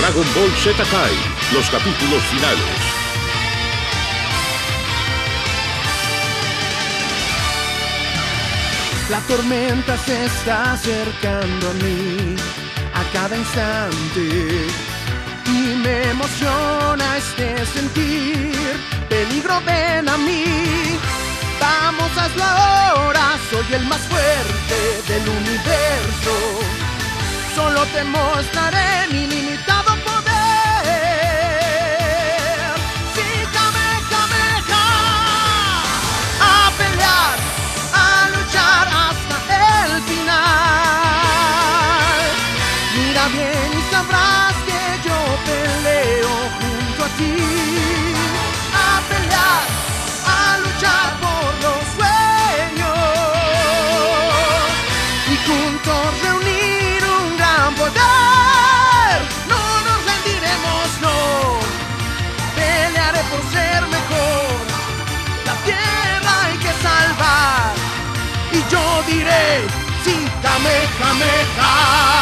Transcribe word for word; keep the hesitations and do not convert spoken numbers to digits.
Dragon Ball Z Kai, los capítulos finales. La tormenta se está acercando a mí a cada instante y me emociona este sentir. Peligro, ven a mí, vamos, hazlo ahora. Soy el más fuerte del universo, solo te mostraré mi ilimitado poder. Sí, Kamehameha, a pelear, a luchar hasta el final. Mira bien y sabrás que yo peleo junto a ti. A pelear, a luchar por los sueños y juntos reunir un gran poder. No nos rendiremos, no. Pelearé por ser mejor. La tierra hay que salvar y yo diré sí, Kamehameha.